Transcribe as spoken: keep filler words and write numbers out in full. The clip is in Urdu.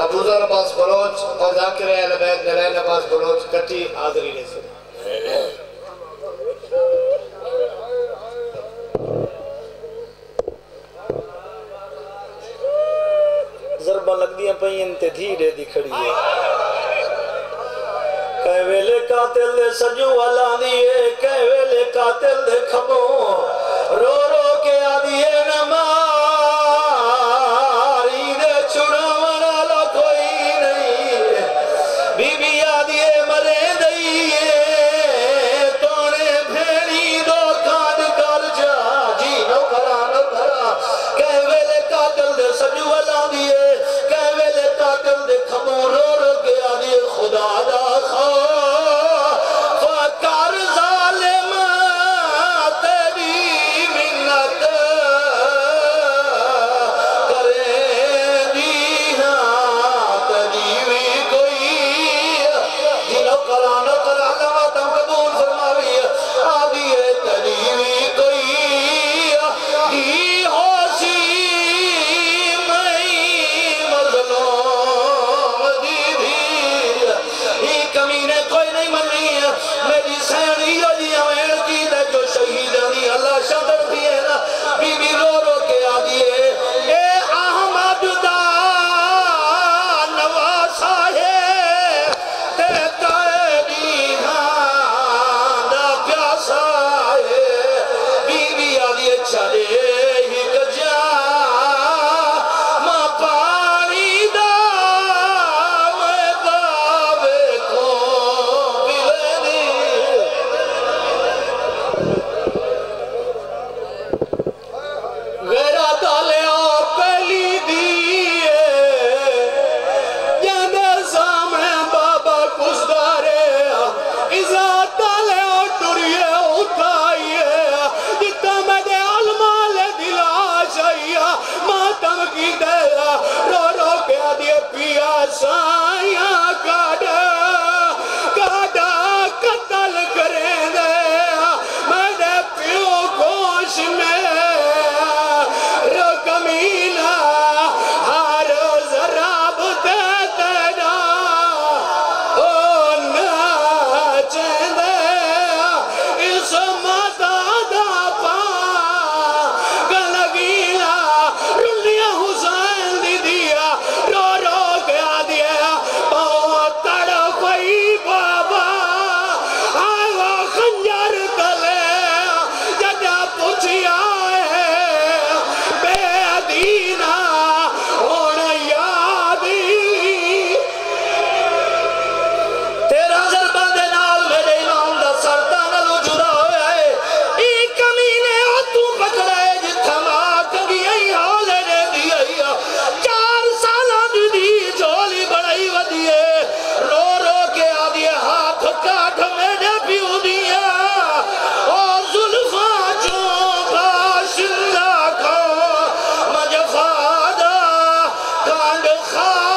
محفوظہ نباس بلوچ اور ذاکر اہل بیت نلین نباس بلوچ کٹی آدری نے سے ضربہ لگ دیا پہی انتے دھیرے دی کھڑی ہے کہے ویلے قاتل دے سجو والا دیئے کہے ویلے قاتل دے کھبوں رو رو کے آدھیے نماری دے چھڑا مرالا کوئی نہیں بی بی آدھیے مرے دئیے تونے بھیڑی دو کھان کر جا جی نو کرا نو کرا کہے ویلے قاتل دے سجو والا دیئے کہے ویلے قاتل دے کھبوں رو رو کے آدھیے خدا دا فکر ظالم تیری منت کرے دی ہاں تجیوی کوئی جنو کرا نو کرا نواتم قبول فرماوی آدھیے تجیوی کوئی دی ہوشی میں مظلوم دی بھی ہی کمینے کوئی نہیں منی میری سینی جی ہمیں کی دے جو شہیدانی اللہ شدر بھی ہے نا بی بی رو رو کے آدھیے اے احمد دا نواسا ہے تیتا دیہاں دا پیاسا ہے بی بی آدھیے چلے ہی گجا ماں پانی دا میں باوے کو پلے دی غیرہ تالے اور پہلی دیئے جاندے سامنے بابا کسدارے ازا تالے اور ٹوریے اٹھائیے جتا میں دے علمال دلا شاہیہ ماتم کی دے رو رو کے آدھے پیا سائیاں کاڑا کاڑا قتل کریں دے میں دے پیو گوش میں رو کمینہ ہر ذراب دے تیرا او ناچیں دے اس مدادہ پا گلگینا رلیہ حسین دی دیا رو رو کے آدھیا بہت تڑپئی بابا آگا خنجر تلے ججا پوچھی آئے بے دینا ہونا یادی تیرا ضربہ دے نال میرے امام دا سرطان لو جدا ہویا ہے ایک کمینے اور تو پکڑے جتھا ماں کبھی ای حالے نے دیا چار سالہ دی دی جولی بڑائی ودیے رو رو کے آدھیے ہاتھ کاٹھ میں نے پیو دیا اور ظلفاں جو باشندہ کو مجفادہ کانڈ خواہ